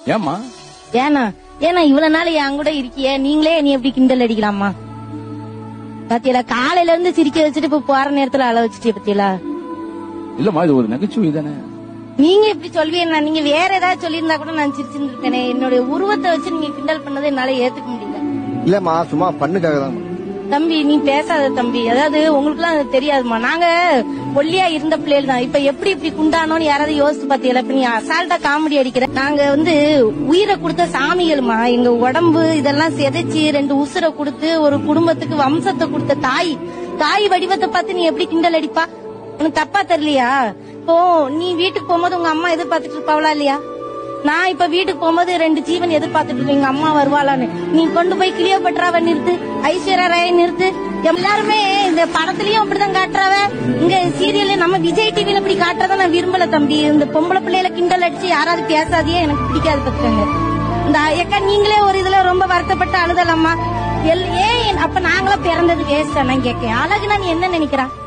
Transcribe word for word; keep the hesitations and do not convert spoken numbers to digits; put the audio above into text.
ஏமா ஏனா ஏனா இவ்வளவு நாள் என் கூட இருக்கிய, நீங்களே நீ எப்படி கிண்டல் அடிக்கலாமா? பாத்தியலா, காலையில இருந்து சிரிக்க வச்சுட்டு இப்ப போற நேரத்துல அழ வச்சுட்டே பத்தியலா. இல்லம்மா, இது ஒரு நகைச்சுவை தானே. நீங்க இப்படி சொல்வீங்க, நீங்க வேற ஏதாவது சொல்லியிருந்தா கூட நான் சிரிச்சிருந்திருப்பேனே. என்னுடைய உருவத்தை வச்சு நீங்க கிண்டல் பண்ணதை என்னால ஏத்துக்க முடியல. இல்லம்மா, சும்மா பண்ணுக்காக தான். தம்பி நீ பேசாத தம்பி, அதாவது உங்களுக்கு எல்லாம் தெரியாதுமா, நாங்க ஒல்லியா இருந்த பிள்ளைகள் தான். இப்ப எப்படி இப்படி குண்டானோன்னு யாராவது யோசிச்சு பாத்தீங்களா? இப்ப நீ அசால்ட்டா காமெடி அடிக்கிற. நாங்க வந்து உயிரை கொடுத்த சாமிகள்மா, எங்க உடம்பு இதெல்லாம் செதைச்சு ரெண்டு உசுரை கொடுத்து ஒரு குடும்பத்துக்கு வம்சத்தை கொடுத்த தாய் தாய் வடிவத்தை பார்த்து நீ எப்படி கிண்டல் அடிப்பா? உனக்கு தப்பா தெரியலையா? இப்போ நீ வீட்டுக்கு போகும்போது உங்க அம்மா எதிர்பார்த்துட்டு இருப்பாவளா இல்லையா? நான் இப்ப வீட்டுக்கு போகும்போது ரெண்டு ஜீவன் எதிர்பார்த்துட்டு இருக்கேன், எங்க அம்மா வருவாளான்னு. நீ கொண்டு போய் கிளியோபட்ராவை நிறுத்து, ஐஸ்வர்யா ராயை நிறுத்து. எல்லாருமே இந்த படத்துலயும் அப்படிதான் காட்டுறாவ, இங்க சீரியல்ல நம்ம விஜய் டிவில இப்படி காட்டுறத நான் விரும்பல தம்பி. இந்த பொம்பளை பிள்ளைல கிண்டல் அடிச்சு யாராவது பேசாதே, எனக்கு பிடிக்காது பத்துக்கங்க. இந்த ஏக்கா நீங்களே ஒரு இதுல ரொம்ப வருத்தப்பட்டு அழுதலாமா? ஏன் அப்ப நாங்களும் பிறந்தது வேஸ்ட் நான் கேட்க. அழகுனா நீ என்ன நினைக்கிறா?